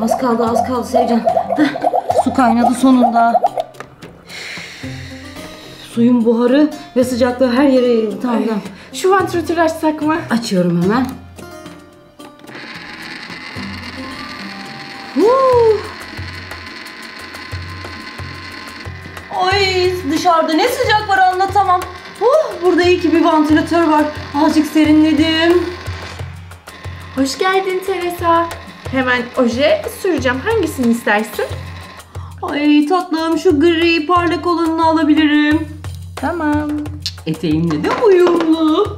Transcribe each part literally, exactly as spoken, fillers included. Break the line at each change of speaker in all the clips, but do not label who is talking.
Az kaldı, az kaldı Sevcan. Heh, su kaynadı sonunda. Suyun buharı ve sıcaklığı her yere yayıldı. Tamam tamam.
Şu vantilatörü açsak mı?
Açıyorum hemen. Huu. Ay dışarıda ne sıcak var anlatamam. Oh, burada iyi ki bir vantilatör var. Azıcık serinledim.
Hoş geldin Teresa. Hemen oje süreceğim. Hangisini istersin?
Ay tatlım şu gri parlak olanını alabilirim.
Tamam.
Eteğimle de uyumlu.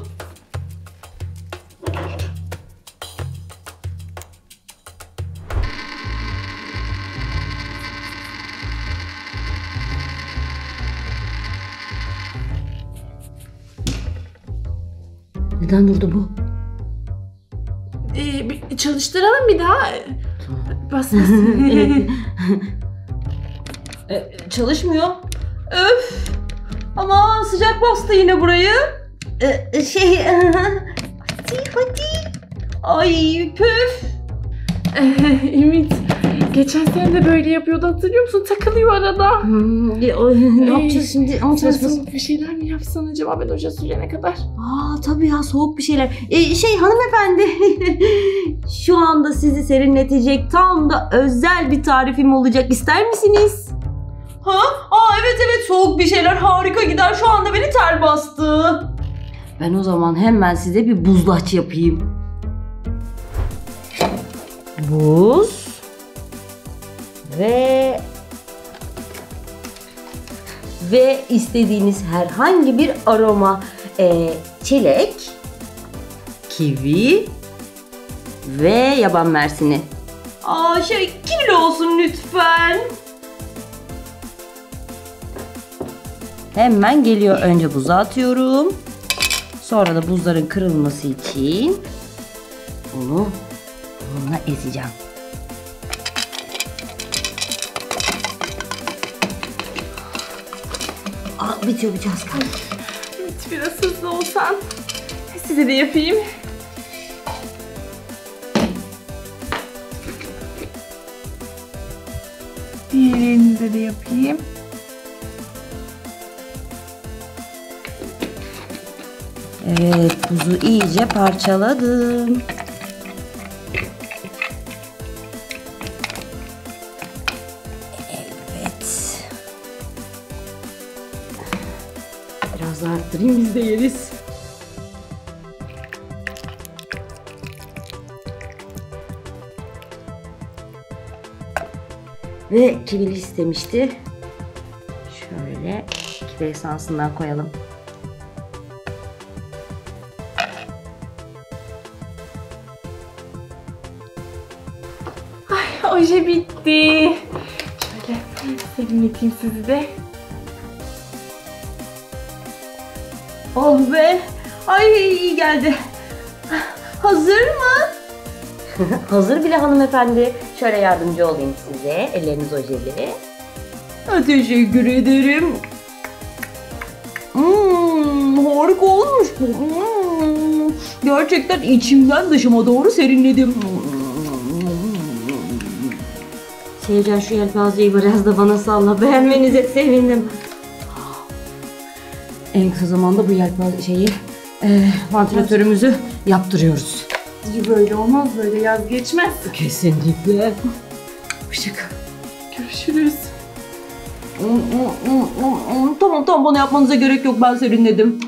Neden durdu bu?
Ee, bir çalıştıralım bir daha. Bas bas.
Evet. e, çalışmıyor. Öf. Ama sıcak bastı yine burayı. E, şey. Hadi hadi. Ay püf.
Ümit, geçen sene de böyle yapıyordu, hatırlıyor musun? Takılıyor arada.
Hmm, e, o, ne
Ee,
yapacağız şimdi? Ama
Sen
çalışması.
soğuk bir şeyler mi yapsan acaba ben oje sürene kadar?
Aa tabii ya, soğuk bir şeyler. E, şey hanımefendi. Şu anda sizi serinletecek tam da özel bir tarifim olacak. İster misiniz? Ha? Aa evet evet, soğuk bir şeyler harika gider. Şu anda beni ter bastı. Ben o zaman hemen size bir buzlaç yapayım. Buz ve ve istediğiniz herhangi bir aroma, ee, çilek, kivi ve yaban mersini. Aa şey kivili olsun lütfen. Hemen geliyor. Önce buza atıyorum. Sonra da buzların kırılması için bunu bununla ezeceğim. Aa, bitiyor bitiyor az kaldı.
Evet, biraz hızlı olsan. Size de yapayım. Diğerinize de yapayım.
Evet, buzu iyice parçaladım. Evet. Biraz daha arttırayım, biz de yeriz. Ve kivili istemişti. Şöyle kivi esansından koyalım.
Ay, oje bitti. Şöyle serinleteyim sizi de.
Oh be! Ay iyi geldi. Hazır mı? Hazır bile hanımefendi. Şöyle yardımcı olayım size. Elleriniz ojeli. Teşekkür ederim. Hmm, harika olmuş bu. Hmm, gerçekten içimden dışıma doğru serinledim. Sevcan şu yelpazeyi biraz da bana salla. Beğenmenize sevindim. En kısa zamanda bu yelpaze şeyi, e, vantilatörümüzü yaptırıyoruz.
Böyle olmaz, böyle yaz geçmez.
Kesinlikle. Hoşçakal.
Görüşürüz.
Tamam tamam, bana yapmanıza gerek yok, ben serinledim.